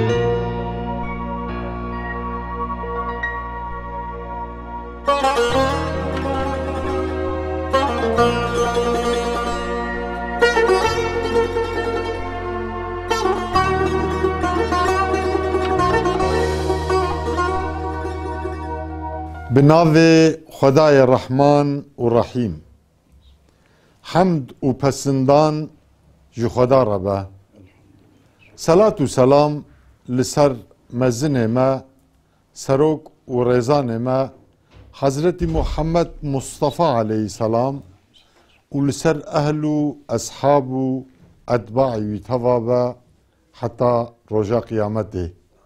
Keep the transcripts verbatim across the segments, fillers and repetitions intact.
بناوی خدای رحمان و رحیم حمد و پسندان جو خدا ربه صلاة و سلام لسر مزن ما سروک و رزان ما حضرت محمد مصطفى علیه السلام و لسر اهل و اصحاب و اتباع و توابه حتی رجا قیامته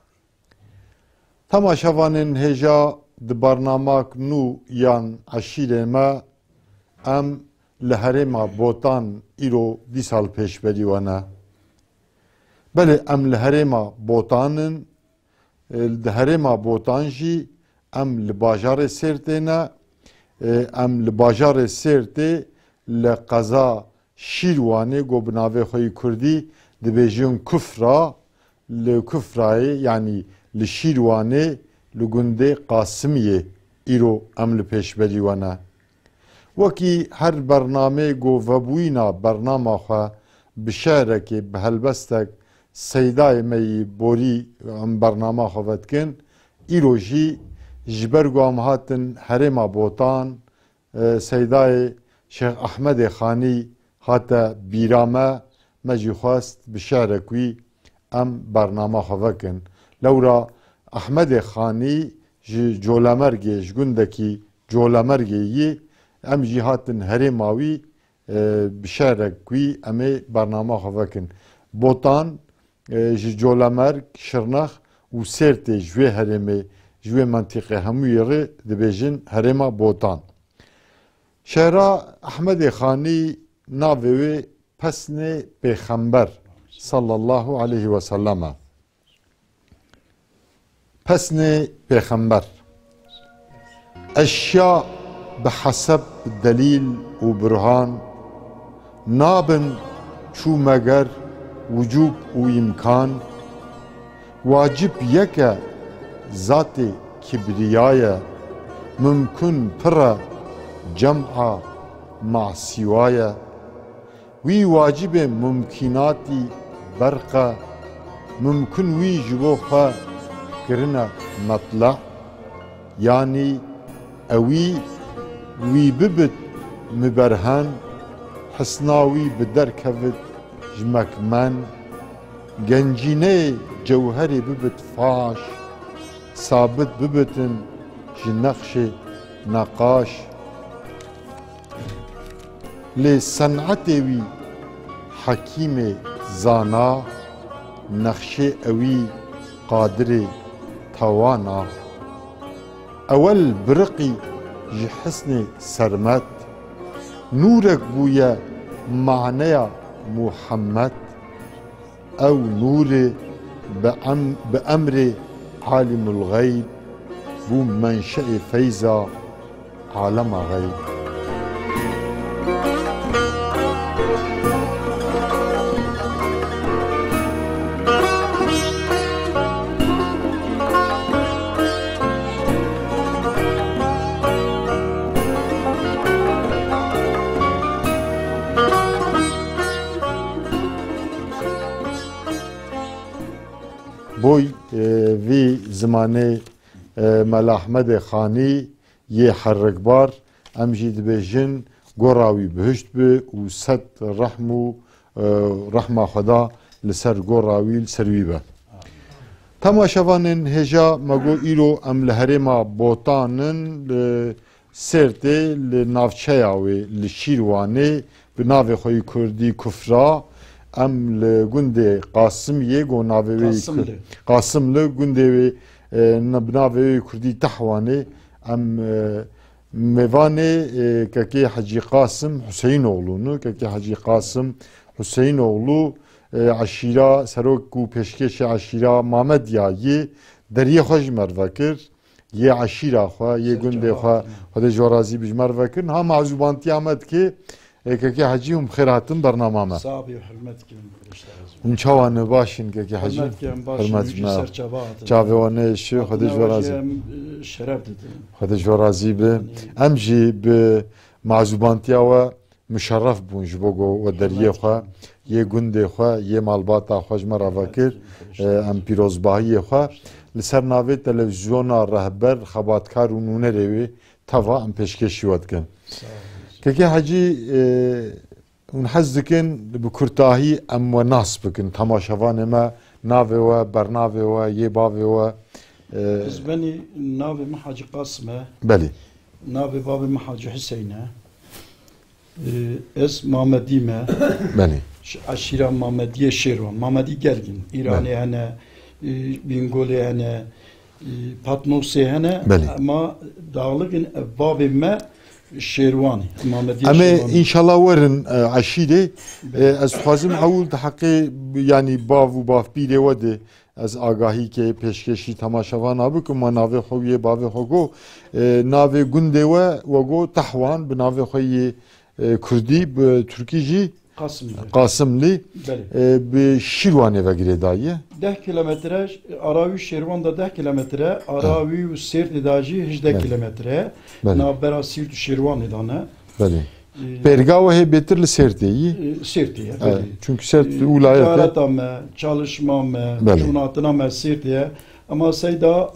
تماشاوانین هجا د برنامه نو یان عشیر ما ام لحرما بوتان ایرو دی سال پیش بریوانه بله ام لحرما بوتانن لحرما بوتان جی ام لباجار سرتنا ام لباجار سرته لقضا شیروانه گو بناوه خوی کردی دبیجون کفرا لکفرای یعنی لشیروانه لگنده قاسمیه ایرو عمل پیش بریوانه وکی هر برنامه گو وبوینا برنامه خواه بشاره که به هلبستک سیدای می بوری ام برنامه خواه کن ایرو جی جبرگو هم هاتن حرم بوتان سیدای شیخ احمد خانی هاتا بیرامه مجی خواست بشاره کوی ام برنامه خواه کن لورا احمد خانی جولمرگی جگندکی جولمرگی ام جهاتن هرماوی بشارکوی امی برنامه خواه بوتان جولمرگ شرنخ و سرت جوی هرمه جوی منطقه هموی ره دبیجن هرما بوتان شهرا احمد خانی ناوی پسن پیغمبر صلی الله علیه و سلم پسن پیغمبر اشیاء بحسب دلیل و برهان نابن چو مگر وجوب و امکان واجب یک ذات کبریای ممکن پر جمع مع سوای وی واجب ممکناتی برق ممکن وی جبوخه کرنا مطلع یعنی اوی وی ببت مبرهن حسناوی بدر کفت جمکمن گنجینه جوهری ببت فاش ثابت ببتن جنقش نقاش لصنعت وی حکیم زانا نقش اوی قادر توانا اول برقی جحسن سرمت نورك بويا معنى محمد او نور بأمر عالم الغيب بو منشأ فيزا عالم غيب بوی وی زمانه ملا احمد خانی یه حرکبار امجی دبیجن گوراوی بهشت به و ست رحم و رحمه خدا لسر گوراوی لسروی به تماشاوانن هجا مگو ایرو ام لحرما بوتانن سرته لنافچهاوی لشیروانه به ناو خوی کردی کفرا ام لگنده قاسم یه گو ناوی قاسم لگنده نبناوی کردی تحوانه ام میوانه که حجی قاسم حسین اولو که حجی قاسم حسین اولو عشیره سروک و پیشکش عشیره محمد یایی دریه خوش مروه کرد یه عشیره خواه یه گنده خواه خود جورازی بجمروه کرد هم عزوبانتی آمد که كاكي حجي هم بخير هاتن برنامج صعب وحرمت كم هم چوانه باشین كاكي حجي حرمت كم باش حرمتنا سرچابات چاوانه شو خودش ورازي شرف دادن خودش ورازي به امجي به معزوبانتيا و مشرف بون جبوغو و دریه خوا یه گنده خوا یه مالباتا خوش مرا وکر ام پیروزباهی خوا لسر ناوی تلویزیون رهبر خباتکار و نونه روی توا ام پیشکشی ود کن که حجی اون حز دکن بکرتاهی ام و ناس بکن تماشاوان ما ناوی و برناوی و یه باوی و زبني ناوي محاج قاسمه بله ناوي بابي محاج حسينه اس محمديمه بله عشيره محمديه شيروان محمدي gergin İrani hani Bingoli hani Patmosi hani ama dağlıkın babime Şervani Muhammediye ama Şervani. inşallah varın aşide az xwazim hawl haqqi yani bav و bav bile wede از آگاهی که پیشکشی تماشاوان آبی که ما ناوی خویه باوی خوگو ناوی گنده و وگو تحوان به ناوی خوی کردی به ترکی جی Kasımlı. قاسملی به شیروانه وگیره دایه ده kilometre Aravi Şervan'da ده kilometre Aravi ve Sirti dacı هجده kilometre nabera Sirti Şervan idane. بله Pergava he betir li Sert'eyi. Sirtiye. Çünkü Sert ulayette. Ticareta me, çalışma me, cunatına me Sirtiye. Ama sayda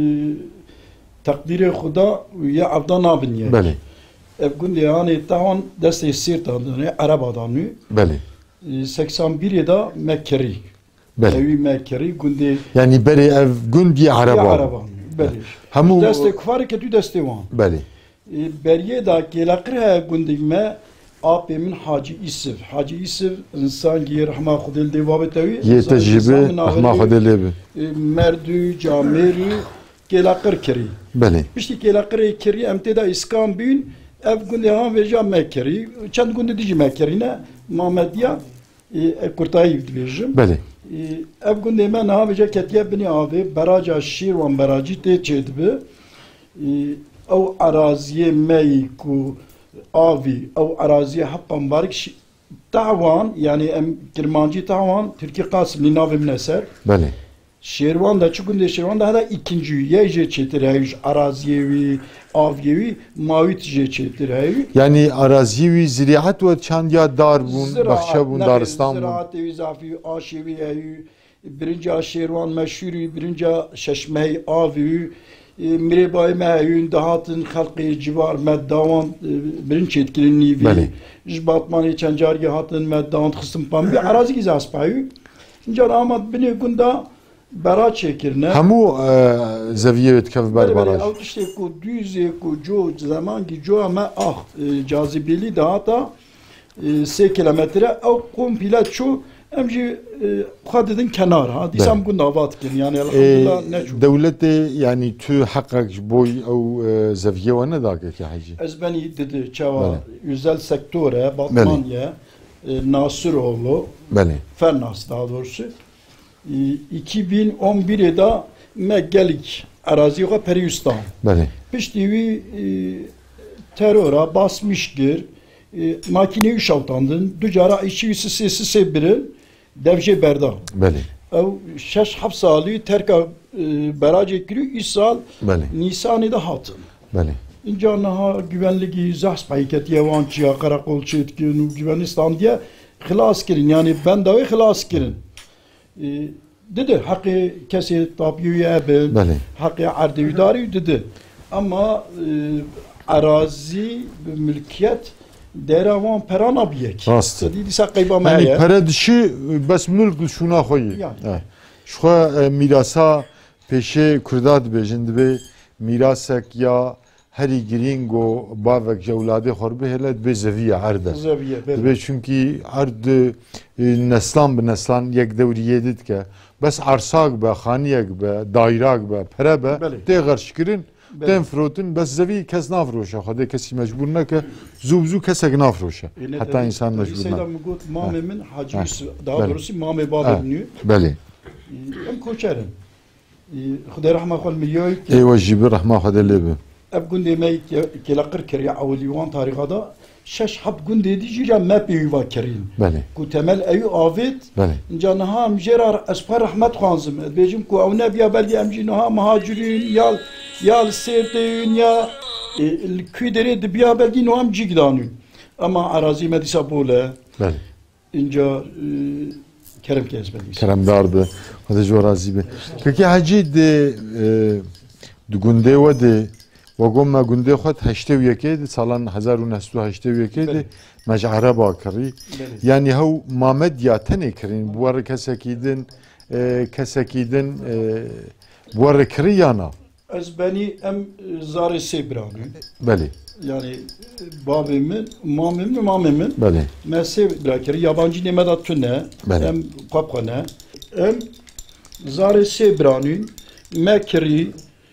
takdiri Xuda ya abda nabiniye. Bale. Ev günde yani tavan desteği Sirt adını, Arabadanı. Bale. seksen bir yeda Mekkeri. Bale. Evi Mekkeri günde. Yani beri ev gündi Araba. Arabanı. Bale. Hamu destek var ki tu desteği var. Bale. Beriye da gelakırha gündime abimin Hacı İsif. Hacı İsif insan ki rahma khudel devabetavi. Ye tecrübe rahma khudel ebi. Merdü, cameri gelakır kiri. Bale. İşte gelakır kiri emteda iskan bin ev günde han veja mekeri. Çand günde dici mekerine Muhammediya kurtayı diyeceğim. Bale. Ev günde men ha veja ketiye bini abi baraja şirvan barajı te çedbi. او araziye meyku avi او araziye hakkam barik tavan yani em Kirmancı tavan Türkiye Kasımlı navim neser. Bale. Şervan da çıkındı Şervan da ikinci yece çetireyüş araziyevi aviyevi mavit je çetireyüş. Yani araziyevi ziraat ve çandya dar bun bahçe bun daristan bun. Ziraat evi zafi aşevi evi birinci Şervan meşhuri birinci şeşmeyi avi Mirebay mehün dahatın halkı civar meddavan birinci etkilenliği Bale. Jbatmani çencargi hatın meddavan kısım pan bir arazi gizas payı. Car Ahmet bini gunda bera çekirne. Hamu zeviye vetkaf berbaraj. Alt işte ku düze ku jo zaman ki jo ama ah cazibeli dahata se kilometre o komple ço emci xadidin kenar ha disam gunda avatkin yani elhamdülillah ne çok. Devlette yani tü hakkak boy o zeviye ve ne dakika ki hacı? Ez beni dedi çava özel sektöre Batmanya Nasiroğlu Fernas daha doğrusu iki bin on birde me gelik araziye Periyustan. Piştivi teröre basmışgir makine iş altandın ducara işi sesi sebirin devje berda. Bale. Ev şeş hafsalı terka berace kiri isal Nisan'da hatın. Bale. İnca naha güvenliği zahs payiket yavançıya karakol çetkin güvenistan diye xilas kirin yani ben dahi xilas kirin. Dedi hakkı kesi tabiye ben hakkı ardevidari dedi. Ama arazi mülkiyet deravan perana biyek. Rast. Dedi sakayba maya. Yani para dışı bas mülk şuna koyu. Şu mirasa peşe Kürdat bejindi ve mirasak ya heri giringo bavek jevlade xorbe hele be zeviye arda. Zeviye. Ve çünkü ard neslan be neslan yek devriye dit ke bas arsak be xaniyek be dairak be para be te garşkirin tem frotin bas zevi kes nafroşa xade kesi mecbur ne ke zubzu kesek nafroşa. Hatta insan mecbur ne. Seydam gut mamemin hacısı daha doğrusu mame babını. Bale. Em koçerim. Xuda rahma xol milyoy. Eyvah jibi rahma xode lebe. Ev günde me kelakır keriya avliwan tarihada شش حب گنده دی جیرا مپی و کرین بله کو تمل ایو آوید بله جانها ام جرا اسپر رحمت خانزم بیجم کو او نبیا بلی ام جنها مهاجرین یا یا سردین یا الكويدري دبیا بلی نو ام جیگدانون اما عراضی مدیسا بوله بله اینجا kerem kezmedi. Keremdar be. Hadi jo razı be. Peki hacı de du günde ve de وگم ما گنده خود هشته و یکی سالان هزار و نهصد و هشته و یکی مجعره باکری یعنی هاو مامد یا تنه کرین بوار کسکیدن کسکیدن بوار کری یا نه از بنی ام زار سیبرانی بله yani babamın, mamamın, mamamın بله mesleği bırakır. Yabancı nemedat tüne, بله em kapkane, em zar sebranın, mekri,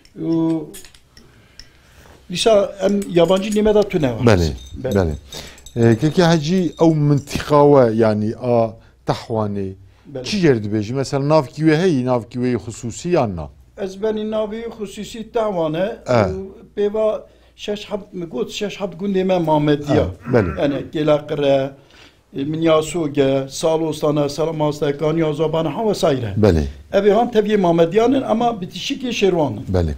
Lisa em yabancı nemedat tüne var. بله بله كيكي حجي او منطقه يعني ا تحواني چی yerdi beji mesela navkiye hey navkiye hususi yanna Ez beni navi hususi tavane beva şeş hab mgut şeş hab günde me Muhammediya yani gelakre min yasuge salostana salamasta kanya zabana ha vesaire. Beli. Evi han tabii Muhammediyanın ama bitişik şervanın. Beli.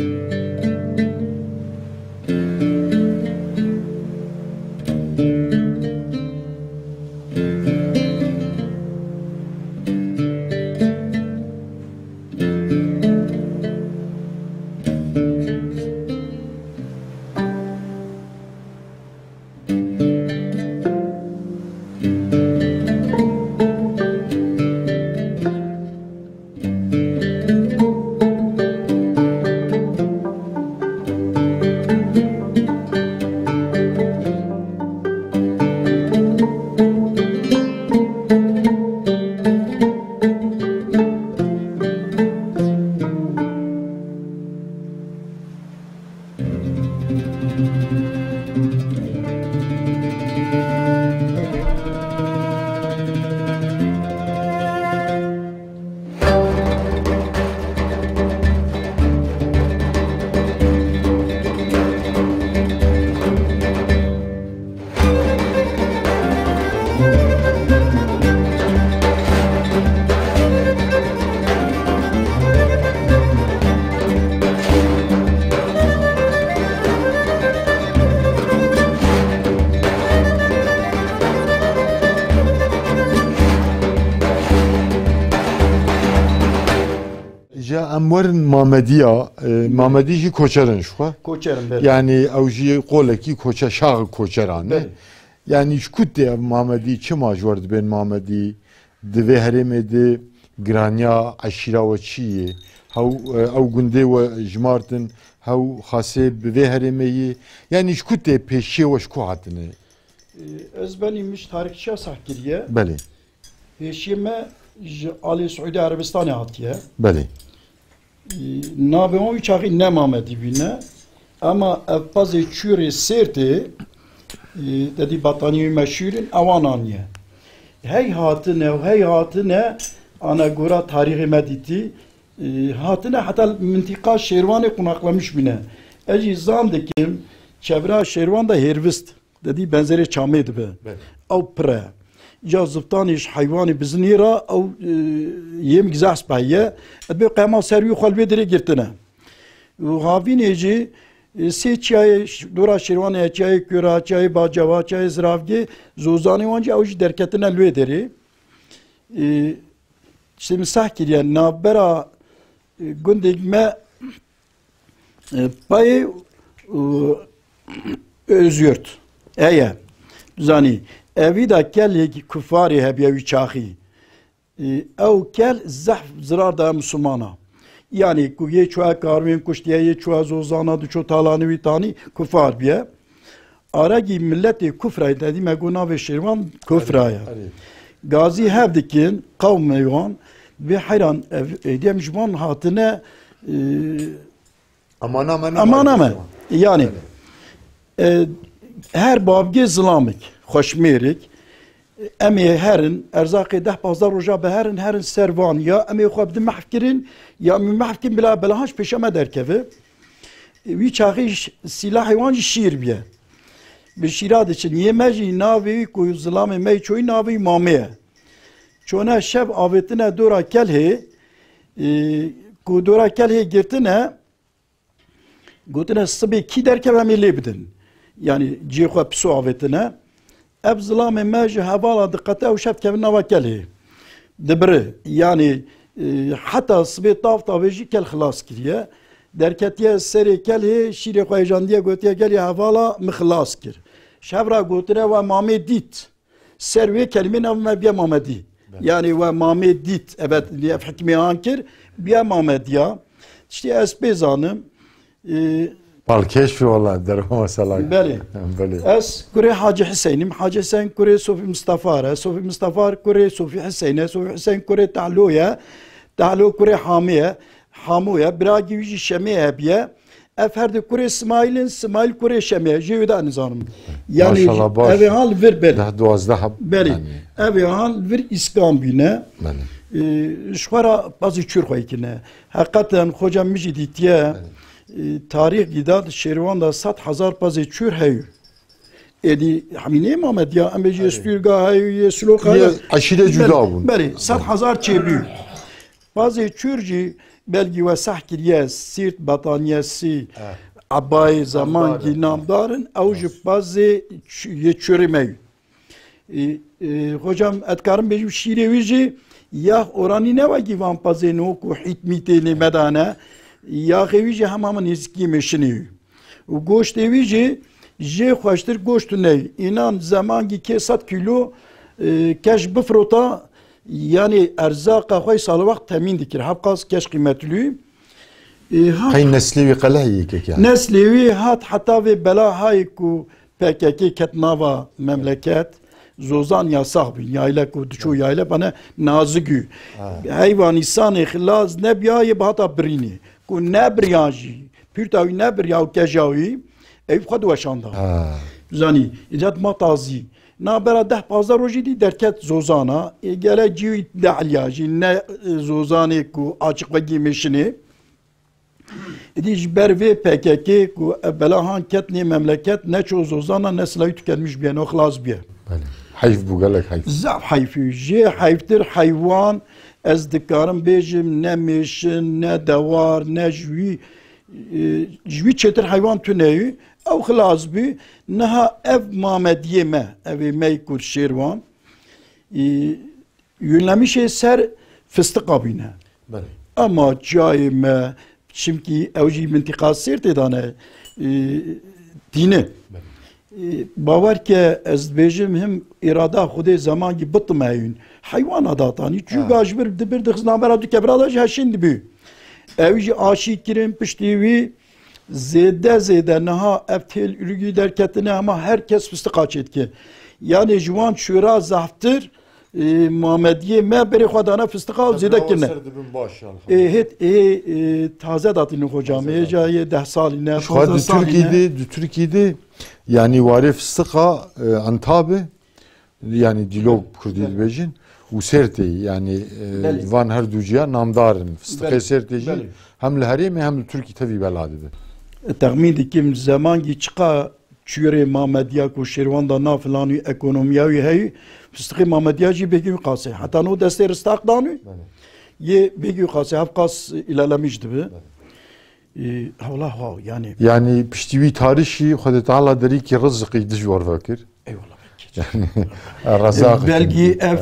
Amwarın Mamediya, Mamedi koçerin şu. Koçerin. Yani avcı kolaki koça şah koçerane. Yani şkut de Mamedi çima jord ben Mamedi de heremedi granya aşira ve çiye. Hav av günde ve jmartın hav hase ve heremeyi yani şkut de peşe ve şku hatını. Ezbenimiş tarihçi sahkiriye. Beli. Peşime Ali Suudi Arabistan'a hatiye. Beli. Navê çaxî ne Mamedî bîne ama ev pazê çûrê sêrtê dedî bataniyê meşhûrin ewan aniye. Hey hatine hey hatine ana gora tarîxê me dîtî hatine heta mintika Şêrwanê qonaklamış bîne. Ez jî zan dikim çevra Şêrwan da hêrvist dedî benzerê çamê dibe. Ew pire. Ya zıptanış hayvanı biznira ew yem gizah spaye be qema servi xalbe dire girtine. Havînê jî sê çayê dora Şêrwanê çayê kura çayê bacava çayê ziravgê zozanê wan jî ew jî derketine lê derê. İşte misah kiriye navbera gundek me payê özürt. Eye zanî evî da kelekî kufarê hebiye wî çaxî. Ew kel zehf zirar da Müslümana. Yani ku yê çûya karmên kuştiye yê çûya zozana du çû talanê wî tanî kufar biye. Aregî milletê kufrayê dedî me got navê Şêrwan kufra ye. Gazî hev dikin qewmê wan vê heyran êdî ji wan hatine amana me amana me. Yani her babgê zilamik xoşmêrik em ê herin erzaqê deh pazda roja be herin herin servan ya em ê xwe bidin mehv kirin ya em ê mehv kirin bila belahanj pêşe me derkeve wî çaxî silahê wan jî şîr biye بشیرات چن یه مجی ناوی کوی ظلام می چوی ناوی مامیه چونه شب آوتنه دورا کله کو دورا کله گرتنه گوتنه صبح کی در که همی لیبدن yani cihwa psu avetine ev zilame mej hevala dikkate u şev kevin nava kelhi dibri yani e, hatta sbê tav tavê jî kel xilas kiriye derketiye serê kelhê şîrê xwe jandiye gotiye gelî hevala min xilas kir şevra gotine we mamê dît ser wê kelimê nav me biya mamedî yani we mamê dît evet ev hikmeyan kir biya mamediya işte ez pê zanim e, Balkeş valla derim mesela. Beli. Beli. Es kure Hacı Hüseyin'im. Hacı Hüseyin kure Sofi Mustafa'ra. Sofi Mustafa kure Sofi Hüseyin'e. Sofi Hüseyin kure Ta'lu'ya. Ta'lu kure Hamiye. Hamu'ya. Biragi yüzü Şemiye biye. Eferdi kure İsmail'in. İsmail kure Şemiye. Jevda nizanım. Yani evi hal ver beli. Daha duazda. Beli. Evi hal ver İskambine. Beli. Şuara bazı çürkoykine. Hakikaten hocam müciditiye. Tarih gidad şervan da sat hazar pazı çür heyu. Edi hamine Mehmet ya ameci estürga heyu ye sloka. Ye aşire cüda bun. Beli sat hazar çebü. Pazı çürci belgi ve sahkiriye sirt bataniyesi abay zaman ki namdarın avcı pazı ye çürümeyu. Hocam etkarım bejim şirevici ya orani ne var ki van pazı noku hitmiteni medane یا خویجی همه نزدیکی میشنی و گوشت ویجی جه خوشتر گوشت نه اینان زمانی که صد کیلو کش بفروتا yani erzaka خوی سال وقت تامین دکر هب قاس کش قیمتلی هاي نسلي قلعي كيك يعني نسلي هات حتى في بلا هاي كو بككي كتناوا مملكات زوزان ya sahibi yayla ku düşu yayla bana nazıgü hayvan insan ihlas ne biye bahata brini ku ne briyaji pürtavi ne briyav kejavi ev khad veşanda zani icat matazi na bera deh pazar roji di derket zozana gele civi dahliyaji ne zozani ku açık ve giymişini İdiş berve P K K ku belahan ketni memleket ne çoğu zozana ne silahı tükenmiş biye ne khlas biye حيف بقولك حيف زعف حيفي جي حيفتر حيوان از دكارم بيجم نمشن نا دوار نا جوي جوي تشتر حيوان تنايو او خلاص بي نها اف مامديه ما اف ميكور شيروان يونلمش سر فستق بينا اما جاي ما شمكي اوجي منطقه سيرت دانه دينه باور که از بیشم هم اراده خودی زمان کی بتمایون حیوان عاداتانی چون گاجبر دبر دخزنا برادو کبراداش هشین دبی اویج آشی کریم پشتیوی زیده زیده نها افتل ülgü derketine ama herkes fıstık açet ki yani jwan şura zaftır Muhammediye me beri xwadana fıstık al zede kine evet e taze datını hocam e jaye deh saline fazla Türkiye'de Türkiye'de yani varif fıstığa antabe yani dilog Kürdi bejin u serti yani van her duciya namdarın fıstığı serteci hem leheri hem Türkiye tabi beladı tahmin dikim zaman ki çıka çüre Muhammediye ko şervanda na filanı ekonomiyavi hey fıstığı Muhammediye ji begi qase hatta no deste rıstak danı ye begi qase hafqas ilerlemişti be Allah wow yani yani piştivi tarihi Xuda Teala deri ki rızkı dijwar fakir eyvallah yani razak belki ef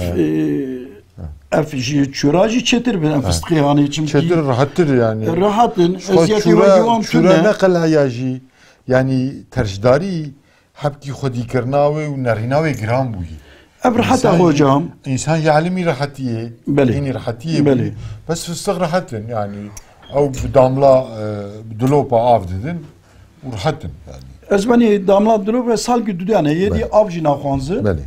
ef ji çuraji çetir ben fıstığı yani için çetir rahattır yani rahatın eziyeti ve güvan çura nakal hayaji yani tercdari habki xudi kirnawe u narinawe gram buyi ef rahata hocam insan yalimi rahatiye yani rahatiye beli bas fıstığı rahatın yani او بداملا دلوپا آف دیدن و راحتن yani. Ezbani damla dolu ve sal güdü yani yedi avcına khanzı. Beli.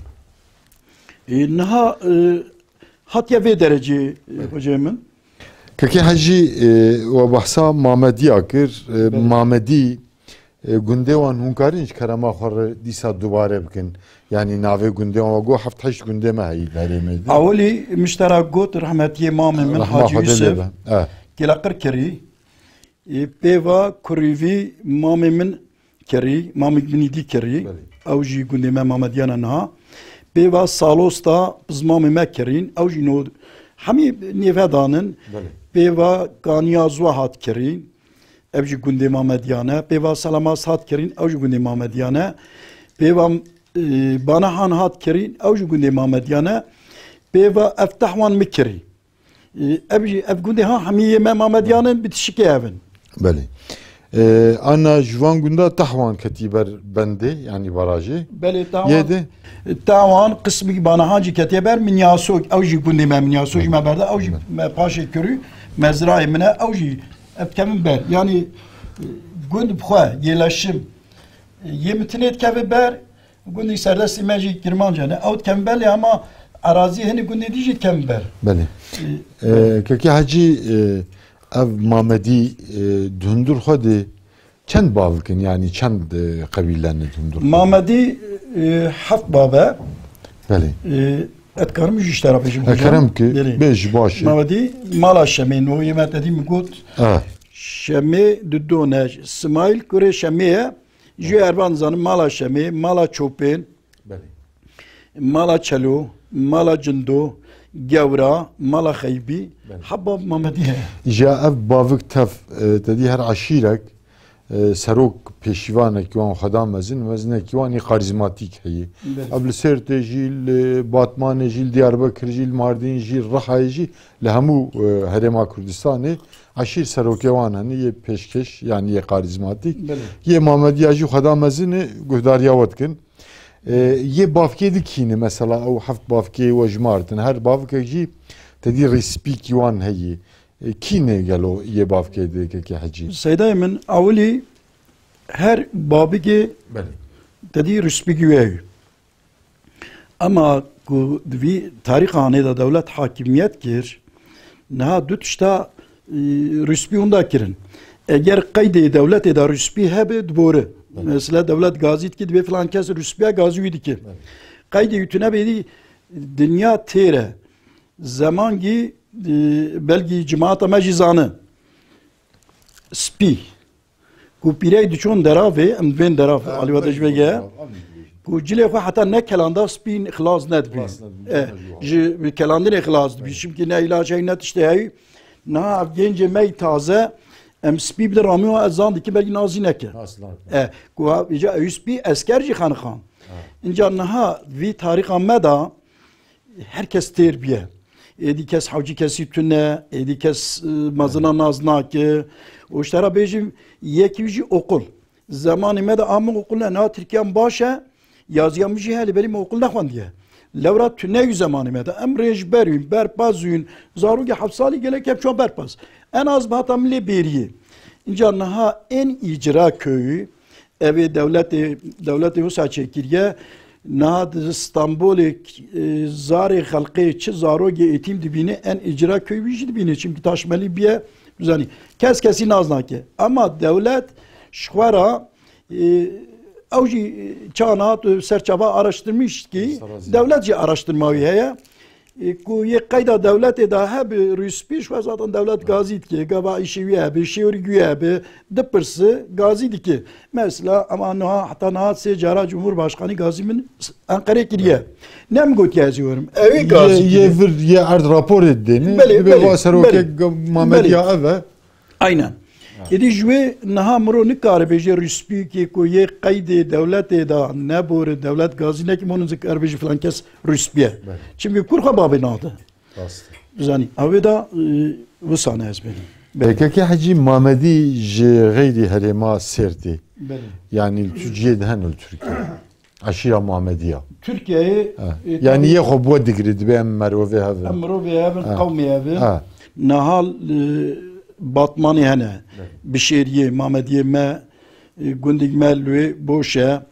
E, naha e, hatya ve derece hocamın. Kaki hacı ve bahsa Mamedi akır Mamedi gündevan hunkarin karama xor disa dubare bikin yani nave gündevan go haft haş gündeme hay darimedi. Avli müşterak got rahmetiye imamın Hacı Yusuf. Evet. Kila qirkiri peva kurivi mamimin keri, Mamik Binidi keri, Beli. ew jî gundê me Mamediyana niha. Pêva salos da bizmamê me kirin, ew jî no hemî nêve danin. Pêva Kaniya Zwa hat kirin, ew jî gundê Mamediyan e. Pêva Selamas hat kirin, ew jî gundê Mamediyan e. Pêva Banahan hat kirin, ew jî gundê Mamediyan e. Pêva Eftehwan mikirî. Ev jî ev gundê ha hemî yê me Mamediyanin bi tişikê evin. Belê. Ee, ana jivan gunda tahwan ketî ber bendê yani barajê. Belê tawan. Yedi. Tawan qismî Banahan jî ketiye ber Minyasok, ew jî gundê me Minyasok jî me berda, ew jî me paşê kirî, mezrayê min e, ew jî ev kevin ber. Yani gund bixwe yêleşim yê mitinê dikeve ber, gundê serdestê me jî Kirmanca ne, ew dikevin ber lê ama arazî hinî gundê dî jî dikevin ber. Belê. Kekê hecî ev Mamedî dundur xwedê çend bavikin yani çend qebîleni dundur? Mamedî heft babe. Belê. Et karim jî ji tera bêjim. Kerem ki bêj baş e. Mamedî mala Şemê no yê me dedî min got Şemê di done Smail kurê Şemê ye ji ervan zanim mala Şemê, mala Çopên, mala Çelo, mala Cindo, Gewra, mala Xeybî, heba Mamedî ye. Ja ev bavik tev tedî her aşîrek serok pêşîvanekî wan xweda mezin mezinekî wanî karizmatîk heye. Ev li Sêrtê jî, li Batmanê jî, li Diyarbekir jî, li Mardin jî, li Rihayê jî li hemû Herêma Kurdistanê aşîr serokê wan hene yê pêşkeş yani yê karizmatîk. Yê Mamediya jî xweda mezinê guhdariya we dikin. Yê bavkê dikîne mesela ew heft bavkê we ji Mardin her bavkek jî tedî rêspîkî wan heye. Kîne gelo yê bavkê dikekê hecî? Seydayê min awilî her babikê tedî rûspîkî wê heye. Ama ku di vî tarîxa hanê de dewlet hakimiyet kir, niha du tişta rûspî hûn kirin. Eger qeydê dewletê de rûspî hebe dibore. Mesela devlet gazî dike divê filan kes rûspiya gazî wî dike. Qeydê tune bêdî dinya têre zemangî belgî cemaata me jî zane spî ku pîreyê diçûn deravê em divên deravê alî we de ji vê ye ku cilê xwe heta ne kelanda spî xilas nedibî ji kelandinê xilas dibî şimkî ne îlaç heye ne tiştê heye niha ev gencê me taze em spî bide ramî we ezan dike belkî nazî neke ku îca ew spî esker jî xenixan înca niha vî tarîxa me da herkes têr biye. Êdî kes hewcî kesî tune, êdî kes mezina naz nake. û ji tera bêjim yekî jî okul. Zemanê me de a min okul ne niha Tirkiyan baş e, yaziya min jî heye lê berî min okul nexwendiye. Lewra tune yû zemanê me de em rêjber bûn, berpas bûn, zarokê heft salî gelek hep çûn berpas. En az bi heta min lê bêriyê. Înca niha en îcra köyü, evê dewletê dewletê wisa çêkiriye, niha di İstanbolê zarê xelqê çi zarokê êtîm dibîne en îcra köyü wî jî dibîne çimkî taşmelî biye bizanî. Kes kesî naz nake. Ama dewlet ji xwe ra ew jî çana serçava araştırmış ki devlet jî araştırma wî heye. Ku yê qeyda dewletê da hebe rûspî ji xwe zaten dewlet gazî dike. Gava îşê wî hebe, şêwrî wî hebe, dipirse gazî dike. Mesela ama niha heta niha sê cara Cumhurbaşkanî gazî min Enqerê kiriye. Ne min gotiye ez ê werim? Ew ê gazî Yê vir yê erd raporê didêne divê va serokek Mamediya ev e. Aynen. Êdî ji wê niha mirov nikare bêje rûspîkê ku yê qeydê dewletê da nebore dewlet gazî nekî min zikar bêje filan kes rûspiye. Çimkî kur xwe bavê nade. Zanî ew da wisa ne ez bênim. Kekê hecî Mamedî ji xeyrî herêma Sêrtê yani Türkiye de hen li Türkiye. Aşîra Mamediya. Türkiye'ye yani yê xwe bo digire dibe em merovê hevin. Em mirovê hevin, qewmê hevin. Niha Batmanê hene, Bişêriyê, Mamediyê me, gundek me li wê boş e,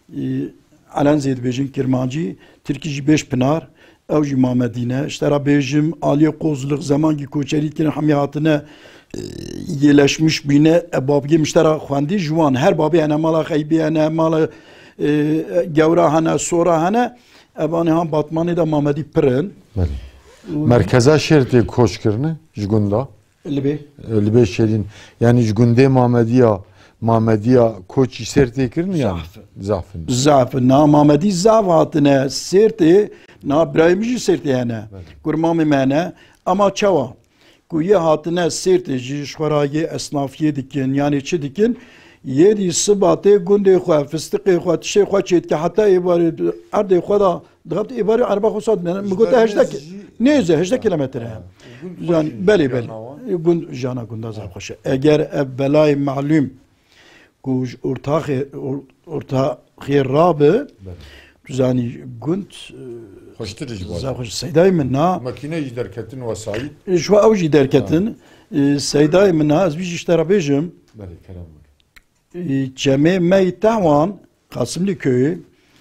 Elenzê dibêjin Kirmancî, Tirkî jî bêş pinar, ew jî Mamedî ne. Ji tera bêjim aliyê qozlik zemankî koçerî kirin hemî hatine yêleşmiş bîne e babgê min ji tera xwendî ji wan her babê hene mala Xeybî hene, mala Gewra hene, Sora hene, evanê han Batmanê de Mamedî pirin. Merkeza Şêrtê koç kirine ji gunda. Li bê li bê şerîn yani ji gundê Mamediya Mamediya koçi sertê kirin ya zafın. Zaf na Mamedî zav hatine sertê na İbrahimî jî sertê hene kur mamê me hene ama çawa ku yê hatine sertê jî ji xwe re yê esnafiyê dikin yani çi dikin yê dî sibatê gundê xwe fistiqê xwe tişê xwe çêdike heta êvarê erdê xwe da dixet êvarê erba xwe sat min gote hejdek nêze hejdek kilometre he yani belê belê gund jana gunda zav xweş e eger ev belayê malûm ku ji ortaxê ortaxê rabe zani gund Hoştur ji zav xweş seydayê min na makine jî derketin vesayîl ji we ew jî derketin seydayê min na ez vî jî ji te re bêjim belê kelam cemê me Tehwan Qasımlı köyü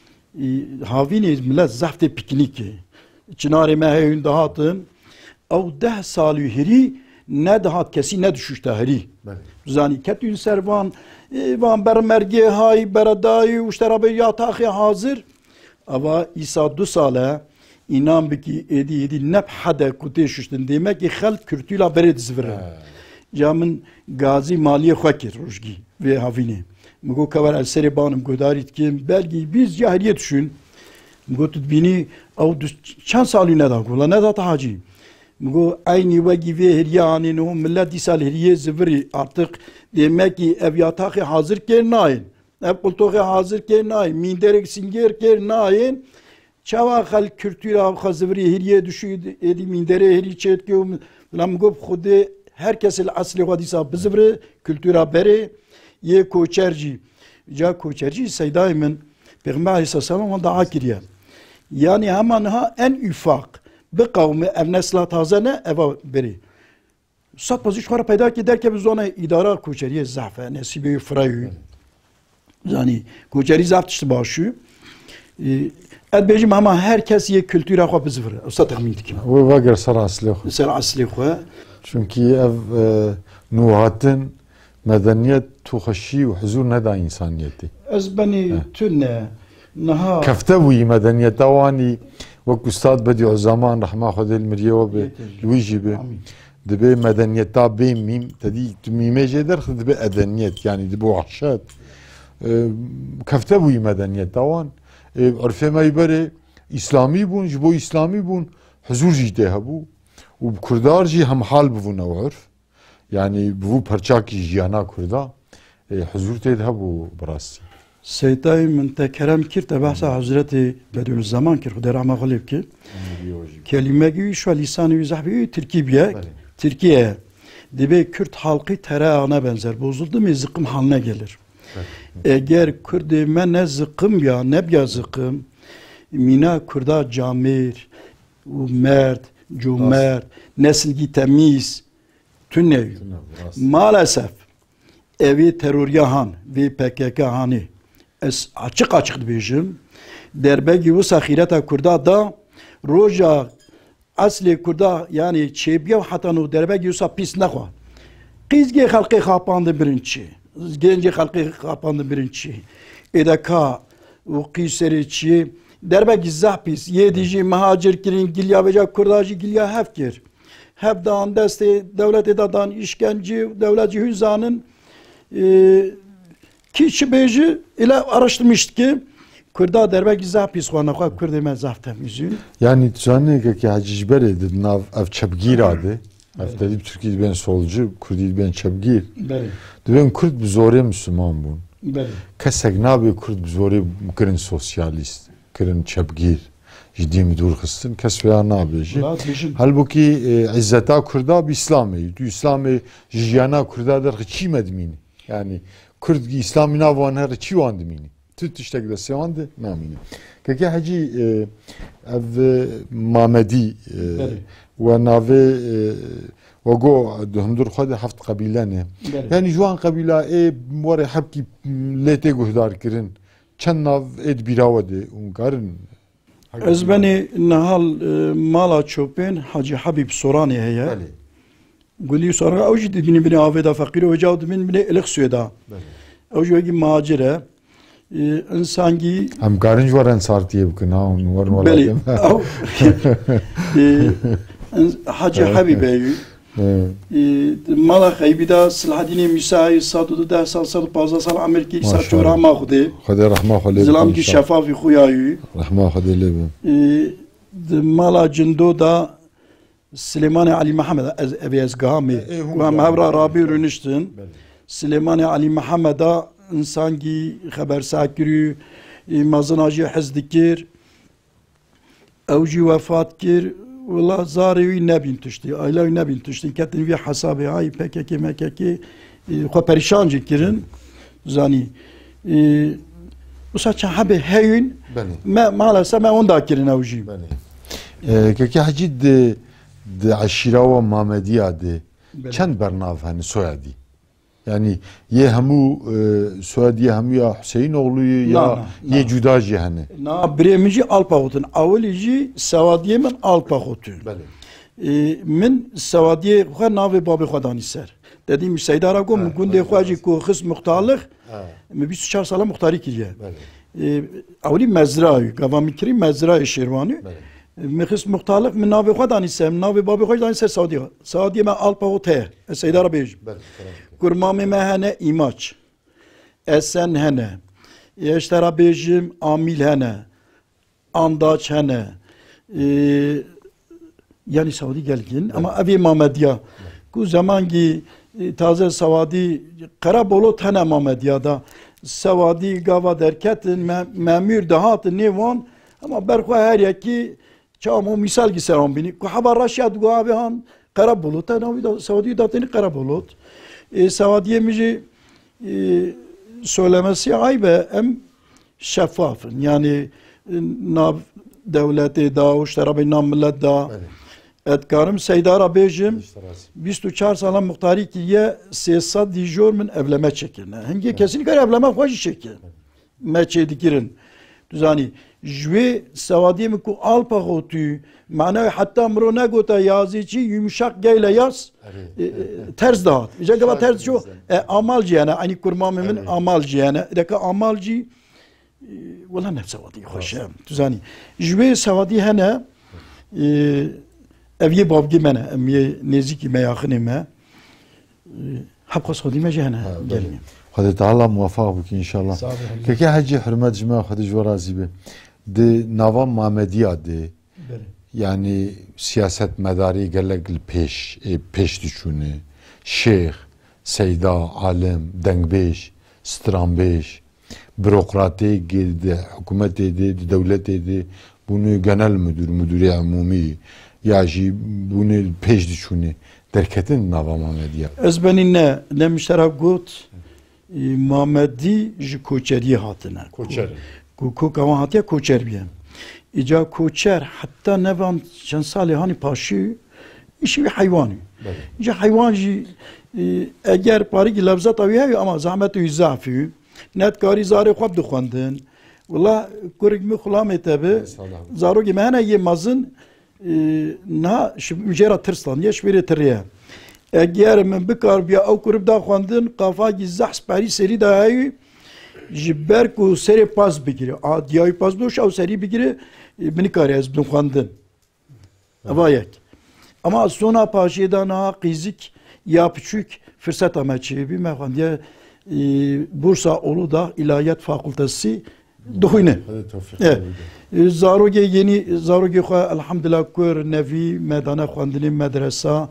havînê millet zeftê piknîkê çinarê me heyûn dihatin ew deh salî herî ne dihat kesî ne düşüşte herî zanî ketûn ser van van bermergê hay beredayî û ji te re ya taxê hazir ava îsa du sale înan bikî êdî êdî neb hede ku tê şuştin demekî xelk kürtûla berê dizivirin ya min gazî maliyê xwe kir rojgî vê havînê min got kewer el serê banim guhdarî dikim belgî bîst ya heriyê dişûn min got tu dibînî ew çend salî neda gola neda te hacî min got eynî wekî vê heriye anî niho millet dîsal heriyê zivirî artık demekî ev yataxê hazir kêr nayên ev qultoxê hazir kêr nayên mînderek singêr kêr nayên çawa xelk kürtûra xwe zivirî heriyê dişû êdî mînderê herî çêdike û min got xwedê herkes li eslê xwe dîsa bizivire kültûra berê yê koçer jî ca koçer jî seydayê min Pêxember aleyhisselam wan daha kiriye yani hema niha en ufak bi qewmê ev nesla taze ne eva berê sat bazî ji xwe re peyda kir derke bi zona îdara koçeriyê zef e nesîbê firayû zanî koçerî zef tiştî başû ez bêjim hema herkes yê kültûra xwe bizivire sta texmîn dikim wê veger ser eslê xwe ser eslê xwe çünkü ev nuhatin medeniyet tuxeşî û huzur neda insaniyetê ez benî tune niha kefte bûyî medeniyeta wanî wek Ustad Bediû Zaman rehma Xwedê li miriye we be wî jî be dibe medeniyeta bê mîm tedî tu mîmê jê derxî dibe edeniyet yani dibe wehşet kefte bûyî medeniyeta wan irfê me berê İslamî bûn ji bo İslamî bûn huzur jî tê hebû û Kurdar jî hemhal bibûn ew urf yani bu parçakî jiyana Kurda huzur tê de hebû bi rastî Seydayê min te kerem kir te behsa Hazretê Bediüzzaman kir Xwedê rahma xwe lê bike kelimekî wî şu lîsanê wî zehbê wî Tirkî biye Tirkiye dibe Kürt halkı tereyağına benzer bozuldu mu zıkkım haline gelir eğer Kurdê me ne zıkkım ya ne biya zıkkım mina Kurda camir û mert cumert nesilgî temiz tune maalesef evi terörya han ve P K K hani es açık açık dibêjim derbegî wisa xîreta Kurda da roja eslê Kurda yani çêbiya heta nû derbegî wisa pîs nexwe qîzgê xelkê xapandin birinçî gencê xelkê xapandin birinçî êdeka û qîserê çiyê derbegî zeh pîs yê dî jî mehacir kirin gilya veca Kurda jî gilya hev kir hep dan destê devletê da dan işkencî devlet jî hûn zanin kî çi bêjî île araştırmıştı ki Kurda derbegî zeh pîs xwana xwe Kurdê me zeh temîzîn yani zanekekî hecî ji berê di nav ev çepgîra de ev tedî bi Tirkî dibên solcu Kurdî dibên çepgîr dibên Kurd bi zorê Müslüman bûn kesek nabe Kurd bi zorê kirin sosyalîst kirin çepgîr ji dînê dûr xistin kes vêya nabêje helbukî izzeta Kurda bi İslamê du İslamê ji jiyana Kurda derxî çî me dimînî yani Kurd İslamî nav wan here çî wan dimînî tu tiştek de sêwan de namînî kekê hecî ev Mamedî we navê we got hundir xwe de heft qebîle ne yani ji wan qebîla ê warê hepkî lê tê guhdar kirin çend nav ê dibîra we de û karin ez benî nihal mala çopên Hacı Habib Soranê heye gulî Soran ew jî dibînî binê avê da feqîr û ca dibîn binê Ilixsuê da ew jî wekî macir e insangî em karin ji we ensartiyê bikin ha belê Hacı Habib Bey مالا خیبی دا سلحدین میسای صد و ده سال صد و پانزده سال امریکی صد چهار ما خوده خدا رحمه خاله زلام کی شفافی خویایی رحمه خدا لبه مالا جندو دا سلیمان علی محمد از ابی از گامی و هم هورا رابی رونشتن سلیمان علی محمد دا انسان کی خبر ساکری مازناجی حزد کر اوجی وفات کر والله زاري نبين تشتي ايلا نبين تشتي كاتن في حسابي هاي بككي مككي خو بريشان جكرن زاني وسا حبه هين ما ما لا سما وندا كرن اوجي ككي حجيد د عشيره ومامديه دي چند برنامج hani soyadı yani ye hamu soyadı hamu ya Hüseyin oğlu ya ye cudaji hani na biremici alpahutun avlici savadiye min alpahutun min savadiye xwe navê babê xwe danî ser dediğim seydara gom gundê xwe jî ku xis muxtarlıq me bîst û çar sala muxtarî kiriye awlî mezrayê gavamî kirî mezrayê şêrwanî me xis muxtarlıq min navê xwe danî ser min navê babê xwe danî ser Saudiye Saudiye me alpahut heye ez seydara bêjim kurmamê me hene îmaç esen hene yeştera bêjim amîl hene andaç hene yani Saudi gelgin ama evê mamediya ku zemankî taze Sawadî Qerebolot hene mamediya da Sawadî gava derketin memûr dihatin nêwan ama berxwe her yekî çamo misal gi seran bînî ku heba raşya digo avê han Qerebolot navî Sawadî datînî Qerebolot Sawadiyê min jî söylemesi aybe em şeffafın yani nav devletê da û şterabê nav millet da etkarım seydara bêjim bîst û çar sala muxtarî kiriye sê sed dîjor min evleme çekirine hingê kesinlikle evleme xwe jî çekin me çê dikirin tu zanî ji wê Sawadiyê min ku alpa xwe معناه حتى مرو نگوتا یازی چی یمشق گیل یاس ترس داد ایجا گفت ترس شو آمال جیانه اینی کرمام من آمال جیانه دکه آمال جی ولا نه سوادی خوشم تو زانی جوی سوادی هنه اویه بابگی منه امیه نزیکی میاخنه ما حبخ سوادی ما جهنه گلیم خدا تعالی موفق بک ان شاء الله که که حجی حرمت جماع خدا جو راضی به de nava Muhammediya de yani siyaset medari gelek peş e, peş düşünü şeyh seyda alim dengbeş strambeş bürokrati girdi hükümet dedi devlet dedi bunu genel müdür müdürü umumi ya ji bunu peş düşünü derketin nava Muhammediya ezbeninne lemiştera gut Muhammedi ji koçeri hatına koçer ku kavan hatiye koçer biye İca koçer hatta nevan çen sali hani paşi işi bir hayvanı. İca hayvan ji eğer pari ki lafzat avi hevi ama zahmet u zafi net kari zari xwab dixwandin valla kurik mi xulam etabe zaro ki mehne ye mazın na mücera tırslan ye şveri tiriye eğer min bikar biya ew kurib da xwandin qafa ki zahs pari seri da hevi jiber ku seri pas bigire a diyay pas doş ew seri bigire beni kare ez bin xwandin avayek ama sona paşêda na qizik ya piçük fırsat amaçı bir me xwandiye Bursa Uludağ İlahiyat Fakültesi duhine zaroge yeni zaroge xwe elhamdülillah kur nevi medana xwandinê medresa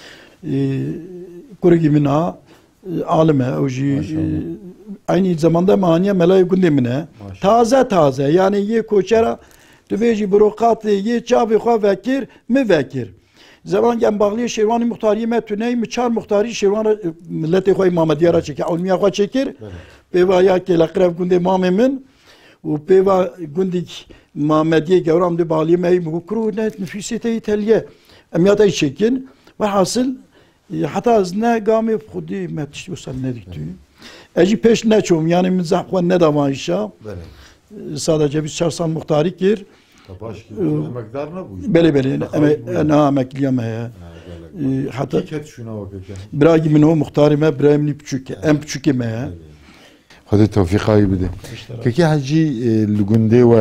kurgî min a alime ew jî aynı zamanda maniye melay gundê min e taze taze yani ye koçera tu vê jî bürokratê yê çavê xwe vekir mi vekir zaman gem bağlıya şervanî muhtariyê me tuney mi çar muhtarî şerwana milletê xwe Muhammediya ra çekir ewlmiya xwe çekir pêva ya kêleqrev gundê mamê min û pêva gundik Muhammediyê gewram di bağliyê me mi kuru ne nifîsê te yî teliye em ya te çekin ve hasıl heta ez ne gamê xudî me tiştî wisa nedîtû ez jî pêş neçûm yani min zeh xwe nedama îşa sadece biz çarsan muhtarî kir emekdar nebû belê belê na emekliya me heye heta şuna bakacak birayî min o muhtarî me birayî min piçûk e em piçûkê me heye خدا توفیقایی بده که که حجی لگنده و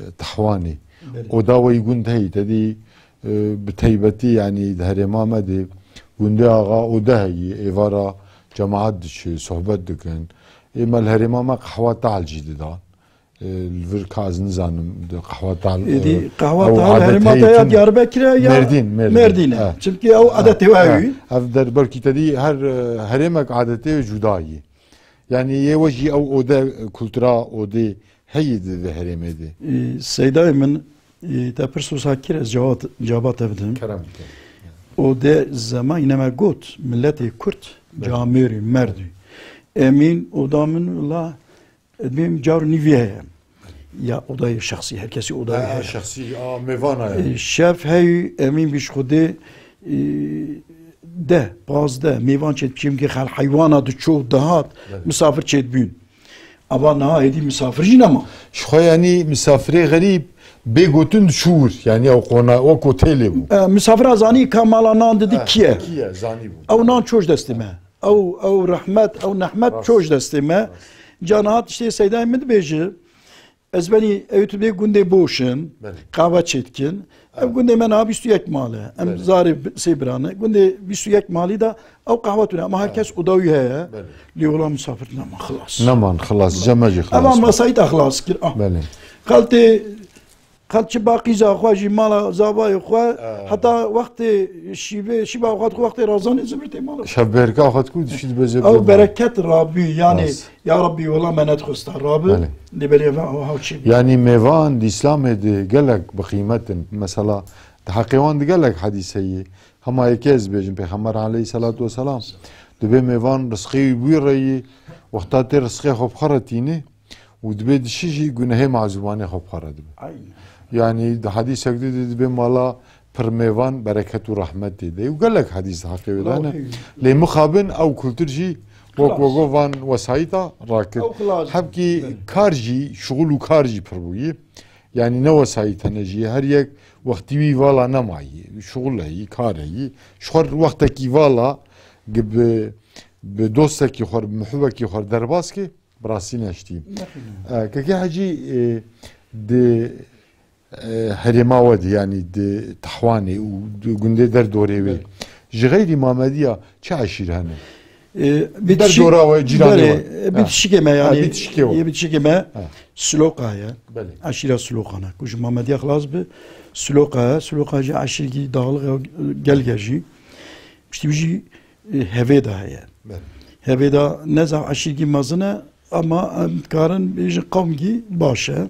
لتحوانی او دا وی گنده هی تدی بتیبتی یعنی ده هرمامه ده günde ağa o da heyi evara cemaat dişi sohbet dikin emal herima ma kahve talcidi da الفر كازن زانم قهوة تعال دي قهوة تعال هرما تايا دياربكر يا مردين مردين çünkü o adeti var. Afder belki tedi her heremek adeti judayı. Yani yevaji o oda kültüra odi heydi ve heremedi. Seyda min ta persus hakir cevap cevap evdim. Kerem. O de zaman inema gut milleti Kürt camiri merdi. Emin odamın la benim cavr niviye ya odayı şahsi herkesi odayı şahsi a mevana şef hey emin biş xudi de bazda mevan çetmişim ki hal hayvana da çok dahat misafir çetbün ama na edi misafircin ama şu yani misafire garip begotun şuur yani o kona o koteli bu misafir azani kamalanan dedi kiye kiye zani bu او نان çoş destime او او rahmet او nahmet çoş destime Canaat işte Seyda Ahmet Beyci ezbeni evtübe günde boşum kahve çetkin ev günde men abi süyek mali em zari sebranı günde bir süyek mali da ev kahve tüne ama herkes odağı ya li ola misafirine ama خلاص naman خلاص cemaci خلاص ama masayı da خلاص kir ah kalti kalti baki zaxwaji mala zabayı xwa hatta vakti şive şiba vakti vakti razan zibirte mala şaberka xat ku düşüd beze او bereket Rabbi yani ya Rabbi ola menet xusta Rabbi libeli ha şey yani mevan İslam edi gelek bi kıymetin mesela hakivan gelek hadiseyi hama ekez bejin peygamber aleyhissalatu vesselam debe mevan rızkı bu reyi vaktat rızkı xob xaratini و debe dişi günah mazubane xob xaradı yani hadis ekdi be mala permevan bereket ve rahmet dedi. Ugalek hadis hakikaten. Le mukhaben av kültürci vok vogovan vesayta rakit. Habki karji şugulu karji perbuyi. Yani ne vesayta neji her yek vakti vala namayi. Şugulayi karayi. Şor vaktaki vala gibi be dostaki xor muhabbaki xor derbaski brasi neştiyim. Kaki hacı de herima ودي يعني تحواني وجندي در دوري وي جغيري محمديه çe aşir hani bir dora ve cirane bitişikeme yani bitişikeme slokaya aşira slokana kuj Muhammediye خلاص bi sloka slokacı aşirgi dağlı gelgeci işte bir heveda ya heveda ne za aşirgi mazına ama karın bir kavmi başa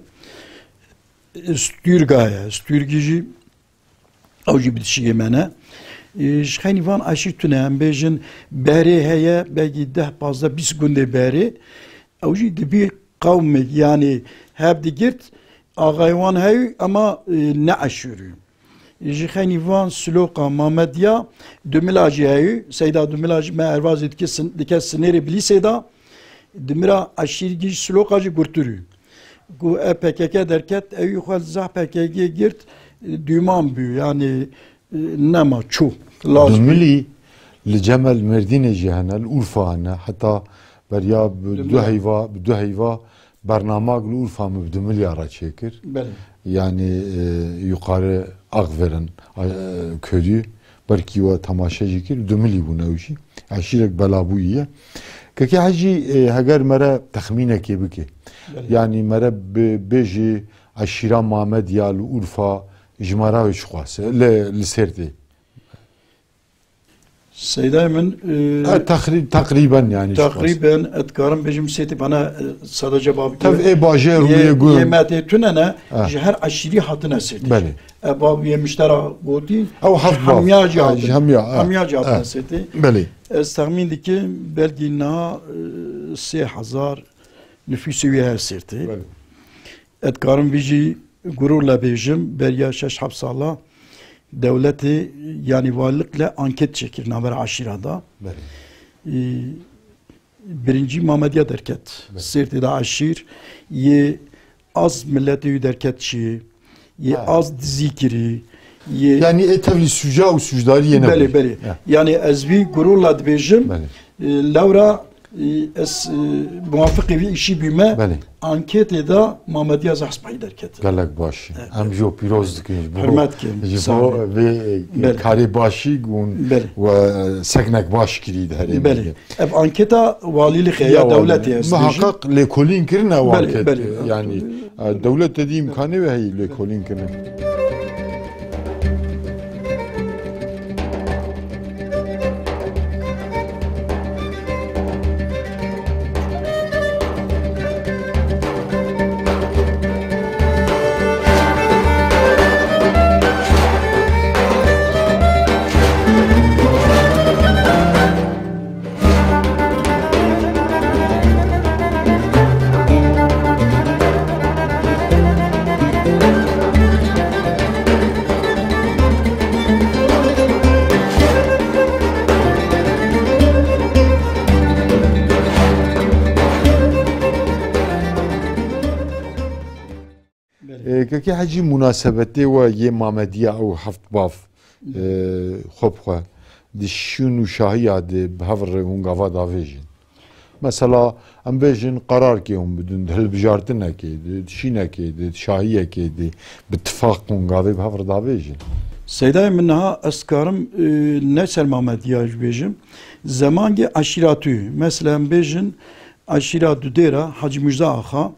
Stürgaya, stürgici avcı bitişi mene. Şkhani van aşır tünem bejin beri heye belki de fazla bis günde beri avcı de bir kavmi yani hep de girt ağayvan hey ama ne aşırı. Şkhani van sloka Muhammediya dümilacı hey Seyda dümilacı me ervaz etkesin dike sineri bili Seyda dümira aşırgi slokacı gurturu. Bu P K K derket ev yukarı zah P K K girt düman büyü yani nema çu lazım. Dümili لجمل مردين جهنا الألفة هنا حتى بريا بدو هيفا بدو هيفا برنامج الألفة مبدمل يا راتشيكر يعني يقارى أغفرن كذي بركي وتماشى كير دملي بناوشي عشيرك بلابوية كي حاجي هجر مرة تخمينك يبكي يعني مرة بيجي عشيرة محمد يا الألفة جمارة وشخاصة لسردي Seyda'nın e, takri, takriben yani takriben etkarım bizim seti bana sadece babı tabi e bajer ye yemete tünene her aşiri hatına seti beli e babı yemiştara godi او حرف hamyacı hamya hamyacı hatına seti beli estahmin ki belki na se hazar nüfusu yer seti etkarım bizi gururla bizim beriya şeş hapsala devleti yani varlıkla anket çekir naber aşirada. Ee, birinci Muhammediye derket. Sirti da aşir. Ye az milleti derket çi. Ye az zikiri. Ye yani etevli süca u sücdari yene. Beli beli. Yani ezvi gururla dibejim. Lavra es muafık evi işi büyüme ankete da Mamediya Zahspayı derket. Galak başı. Em jo piroz dikin. Hürmet ki. Jibo ve kari başı gun ve seknek baş kiriydi her. Beli. Ev anketa valilik ya devlet ya. Muhakkak lekolin kirin ev anket. Yani devlet dediğim imkanı ve hey lekolin kirin. که حجی مناسبتی و یه مامدیا او هفت باف خوب خواه دشون و شاهی عده به هفر هنگاوا داویجین مثلا ام بیجین قرار که هم بدون دل بجارت نکیده دشی نکیده شاهی نکیده باتفاق هنگاوی به هفر داویجین Seyda minha askarım ne sermamediya bejim zamangi aşiratü mesela bejin aşiratü dera Hacı Mirza Ağa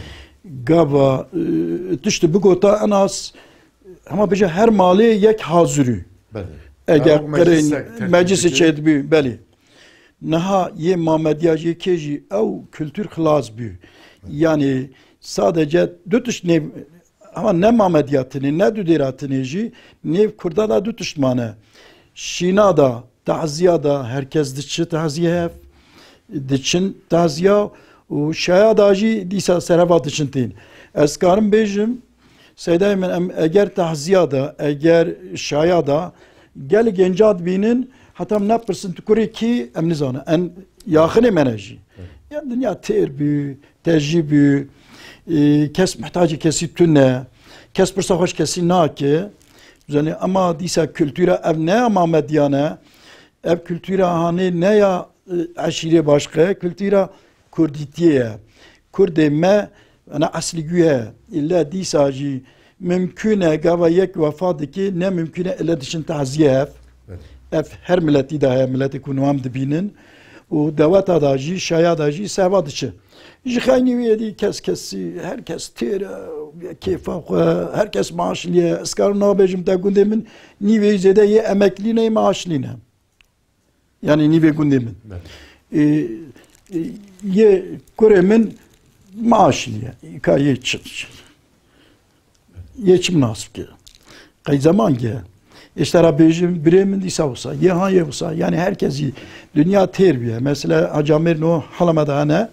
gava tişti bugota en az ama beje her mali yek hazırı. Eğer kırın meclisi çedbi beli. Naha ye Mamediya keji ev kültür xlas bi. Yani sadece dötüş ne ama ne Mamediyatını ne düderatını ji ne Kurda da dötüşmane. Şina da taziya da herkes dışı taziye dıçın taziya و شاید آجی دیسا سرفات چنتین. از کارم بیشم سیدای من اگر تحزیادا اگر شایادا گل گنجات بینن حتی من نپرسن تکوری کی ام نزانه ان یاخنه منجی. yani dünya ter büyü, tercih büyü, kes muhtacı kesi tünne, kes bir hoş kesi naki. Yani ama disa kültüre ev ne ama medyane, ev kültüre hani ne ya aşire başka kültüre Kurditiye, Kurde me ana asli güye illa disaci mümküne gava yek vefat ki ne mümküne illa dişin taziye ev her milleti daha milleti kunuam dibinin o davat adaji şayad adaji sevad içi. Jixani vedi kes kesi herkes ter keyfa herkes maaşlıya eskar nabejim ta gündemin nive zede ye emekline maaşline. Yani nive gündemin. Ye kuremin maaşlıya kaye çıkış. Ye çim nasip ki. Kay zaman ki. İşte Rabbim biremin disa olsa, ye ha ye olsa yani herkesi dünya terbiye. Mesela Hacı Amir no halamadane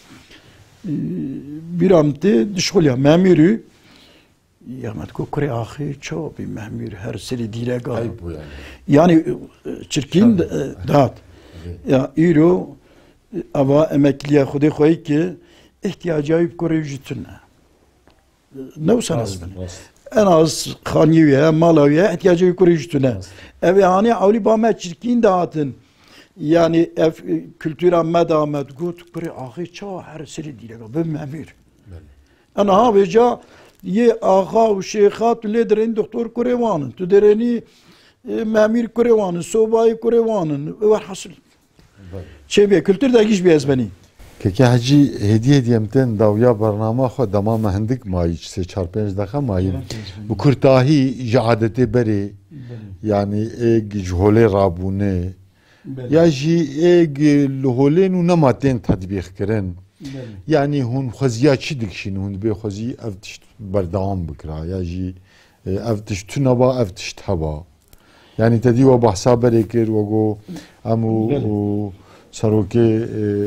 bir amti dişkulya memürü yamat ko kure ahi çok bir memür her seri dile gal. Yani çirkin dağıt. Ya iro ama emekliye xude xoy ki ihtiyacı kure jitune. Ne usanız ben? En az khaniye, malaviye ihtiyacı kure jitune. Ev yani avli ba çirkin dağıtın. Yani ev kültüra medamet gut kure ahi ça her seri dile gal. Ben memur. Ana ha veca ye ağa u şeyhat lederin doktor kurevanın. Tu dereni memur kurevanın, sobayı kurevanın. Ve hasıl. Çebiye kültür de giş bir ezbeni. Keki hacı hediye diyemten davya barnama xo damam hendik mayi se çar penc dakika mayi. Bu kurtahi jaadete beri yani eg jhole rabune ya ji eg lhole nu namaten tatbik kirin. Yani hun xaziya çi dikşin hun be xazi ev tişt berdam bikra ya ji ev tişt naba ev tişt haba. Yani tedi ve bahsa berekir ve go amu saroke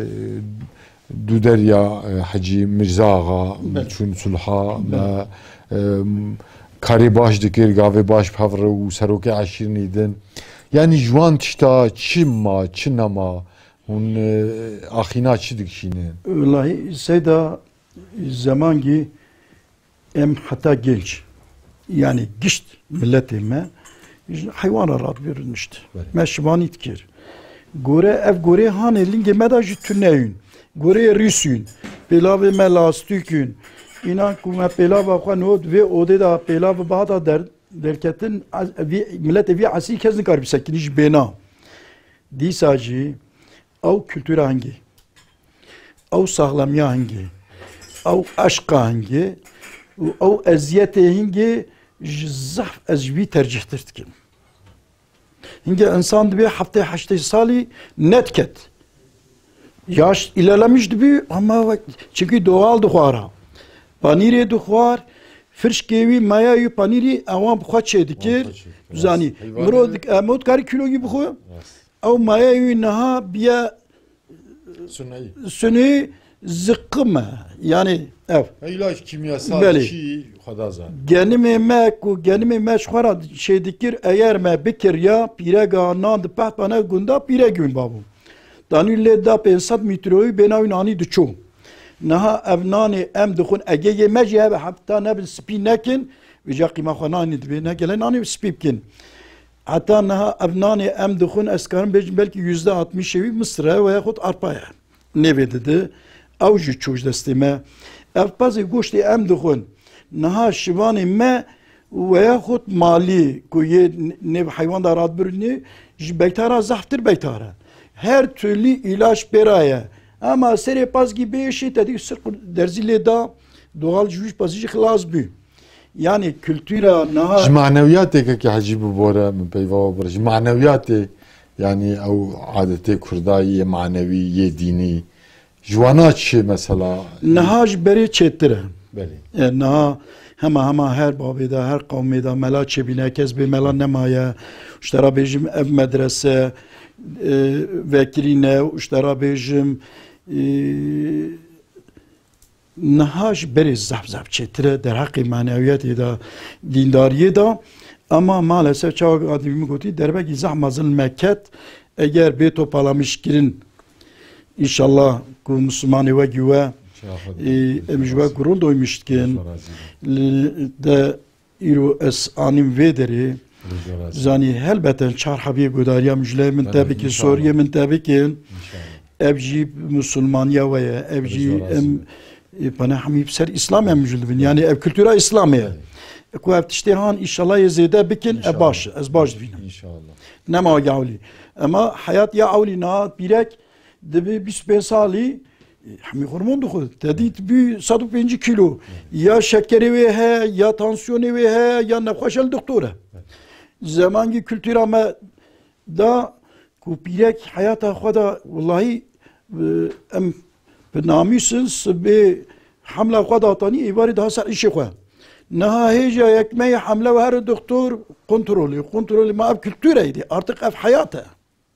Duderya Hacı Mirza Ağa çün sulha ma kari baş dikir gave baş pavra u saroke aşirnidin. Yani juan tişta çimma çinama hun ahina çi dikşinin. Vallahi seyda zamangi em hatta genç yani gişt milletime hayvana rad verilmişti. Meşvanit kir. Gore ev gore hanê lingê me da jî tuneyûn. Goreyê rîsûn. Pêlavê me lastîkûn. İnan ku me pêlava xwe not vê odê da pêlav bahata der derketin milletê vî esî kes nikar bisekinî ji bêna. Dîsa jî ew kültûra hingê. Ew saxlamiya hingê. Ew eşqa hingê û ew eziyetê hingê ji zehf ez ji wî tercihtir dikim. Hingê insan dibe heftê heştê salî net ket. Yaş ilerlemiş dibe ama çünkü doğal dixwara. Panîrê dixwar, firşkê wî maya wî panîrî ewan bi xwe çê dikir. Zanî, mirov em karî kîloyî bixwe, ew maya wî niha biye sunî zıkkıme. Yani ev. İlaç kimyasal Belê. çi xwedazan. Genimê me ku genimê me ji xwe re şey dikir eğer me bikiriya pîrega nan di pehpane gunda pîreg wî babû. Danî lê da pênc sed mîtroyî bêhna wî nanî diçû. Niha ev nanê em dixwin egeyê me jî hebe heta nebin spî nekin vê ca qîma xwe nanî dibe ne gelê nanî spî bikin. Heta niha ev nanê em dixwin ez karim bêjim belkî yüzde altmışê wî misir e ve yaxud arpa ye. Nevê dide ew jî çû ji destê me. Ev pezê goştê em dixwin niha şivanê me ve yaxud malî ku yê nêv heywan da radbirînê ji bektara zehftir bektara. Her türlü ilaç pêraye. Ama serê pazgî bêşî te dî sir derzî lê da doğal ji wî pazî jî xilas bû. Yani kültûra niha Ji maneviyateke hecî bû bore min peyva bore. Ji maneviyatê yani ew adetê Kurdayî yê manevî yê dînî. Ji wana çi mesela? niha ji berê çêtir e. Belê. E, niha hema hema her babê da her qewmê da mela çêbîne kes bê mela nemaye. Ji te re bêjim ev medrese vekilîne ji te re bêjim niha ji berê zehf zehf çêtir e derheqê maneviyetê da dîndariyê da ama maalesef çawa adî min gotî derbekî zehma zilme ket eger bê topalamişkirin İnşallah ku Müslümanê wekî we em ji we gurûn doymuştkin de îro ez anîm vê derê zanî helbeten çar hebiyê godariya mijileyê min te bikî Sûriyê min te bikin ev jî Müslümaniya we ye ev jî em panehemî ser İslam em mijil dibin yani ev kültûra İslamê ye ku ev tiştê han înşallah yê zêde bikin e baş ez baş dibînim nema yawlî ama hayat ya awlî niha pîrek dibe bîst pênc salî hemî hormon dixwe te dî bû sed û pêncî kîlo ya şekerê wê heye ya tansiyonê wê heye ya nexweşel doktor e zemankî kültûra me da ku pîrek hayata xwe da wallahî em bi namîsin sibê hemla xwe datanî êvarê daha ser îşê xwe niha hêja yekmeyê hemle ve her doktor kontrolê kontrolê me ev kültûreydi artık ev hayat e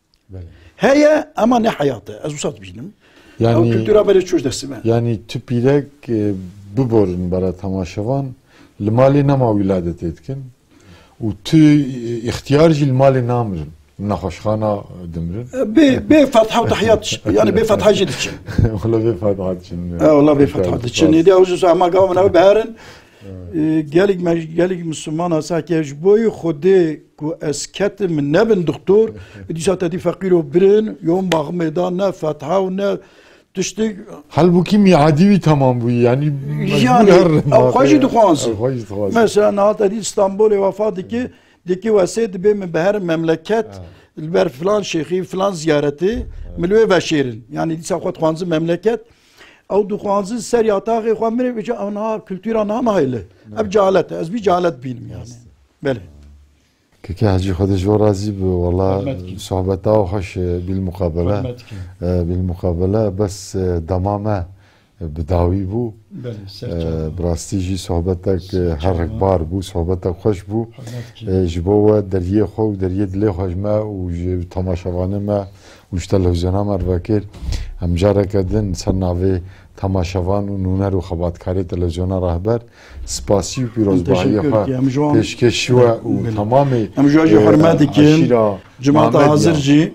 heye ama ne hayatı ez wisa dibînim yani kültûra berê çû ji destê me yani tu pîrek biborin bara temaşevan li malê nema wîladetê dikin û tu ixtiyar jî li malê namirin nexweşxana dimirin bê bê fetha û tehiyat yani bê fetha jî diçin wala bê fetha diçin wala bê fetha diçin êdî ew jî hema gava min ew biherin gelek me gelek Müslüman hasa ki ji bo Xwedê ku ez ketim min nebin doktor dîsa te dî feqîr û birin yom baximê da ne fetha û ne tiştî halbuki miadî wî tamam bûyî yani yani ew xwe jî dixwazin xwe jî dixwazin mesela niha te dî İstanbulê vefa dike dikî wesê dibe min bi her memleket li ber filan şêxî filan ziyaretê min wê veşêrin yani dîsa xwe dixwazin memleket ew dixwazin ser yataxê xwe mirê bêje ew niha kültûra niha nahêle ev cehalet e ez bî cehalet bînim yani belê Keke Hacı Xwedê ji we razî bi wala sohbeta xweş bilmuqabele bilmuqabele bes dema me bi dawî bû bi rastî jî sohbetek herrekbar bû sohbetek xweş bû ji bo we deriyê xwe û deriyê dilê xwe ji me û ji temaşevanê me û ji televizyona me re vekir hem careke din ser navê temaşevan û nûner û xebatkarê televizyona rehber spasî û pîrozbahiyê xwe pêşkêşî we û temamê em ji we jî hurmet dikin cemata hazir jî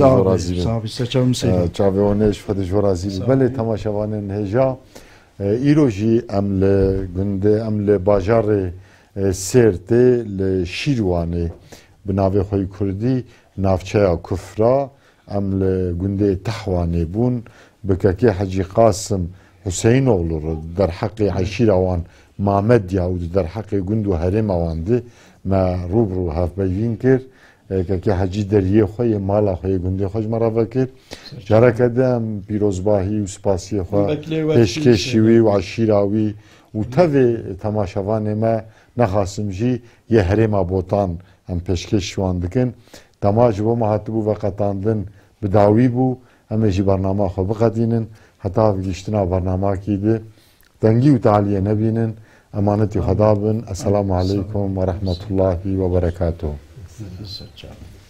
çavê wanê ji Xwedê ji we razî bû belê temaşevanên hêja îro jî em li gundê em li bajarê Sêrtê li Şîrwanê bi navê xwe Kurdî navçeya Kufra ام لگنده تحوانه بون بککی حجی قاسم حسین اولو در حق عشیر اوان محمد یا و در حق گند و هرم اوانده ما روب رو هف بیوین کرد که حجی دریه خوی مالا خوی گنده خوش مرافع کرد جارا کدام پیروزباهی و سپاسی خوا پیشکشی و عشیراوی و تاوی تماشاوان ما نخواستم جی یه هرم آبوتان هم پیشکش شوان دکن تماش بو محتبو و قطاندن بداوی بو همه جی برنامه خو بقدینن حتی گشتنا برنامه کیده تنگی و تعالیه نبینن امانتی خدا بن السلام علیکم و رحمت الله و برکاته.